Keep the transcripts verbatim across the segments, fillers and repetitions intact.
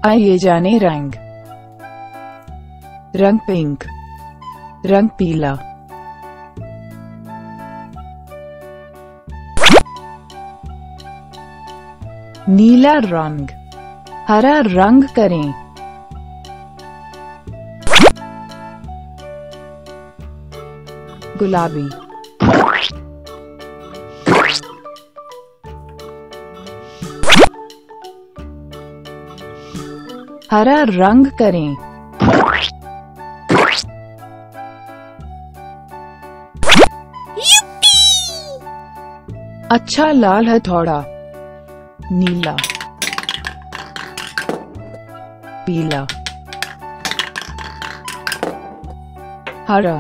आइए जाने रंग। रंग पिंक, रंग पीला, नीला रंग, हरा रंग करें। गुलाबी, हरा रंग करें। अच्छा लाल हथौड़ा, नीला, पीला, हरा,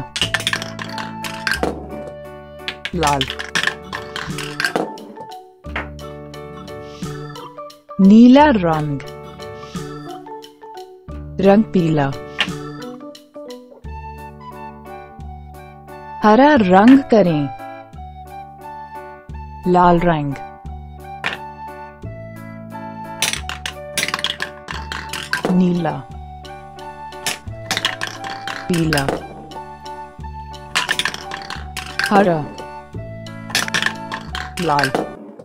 लाल, नीला रंग, रंग पीला, हरा रंग करें। लाल रंग, नीला, पीला, हरा, लाल।